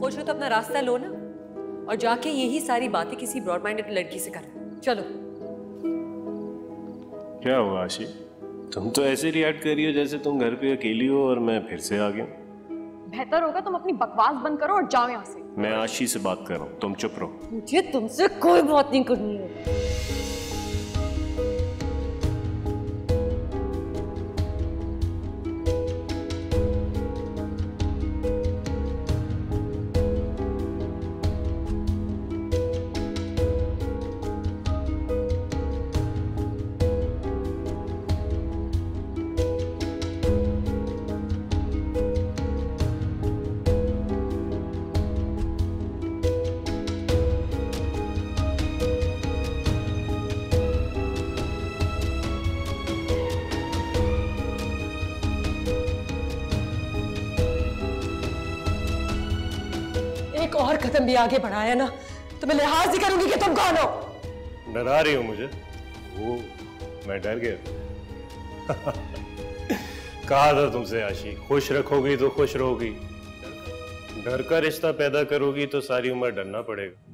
खुश हो तो अपना रास्ता लो ना, और जाके यही सारी बातें किसी ब्रॉड माइंडेड लड़की से कर। चलो। क्या हुआ आशी, तुम तो ऐसे रिएक्ट कर रही हो जैसे तुम घर पे अकेली हो और मैं फिर से आ गया। बेहतर होगा तुम अपनी बकवास बंद करो और जाओ यहाँ से। मैं आशी से बात कर रहा हूँ, तुम चुप रहो। मुझे तुमसे कोई बात नहीं करनी है। एक और कदम भी आगे बढ़ाया ना तो मैं लिहाज नहीं करूंगी कि तुम कौन हो। डरा रही हो मुझे? वो मैं डर गया। कहा था तुमसे आशी, खुश रखोगी तो खुश रहोगी, डर का रिश्ता पैदा करोगी तो सारी उम्र डरना पड़ेगा।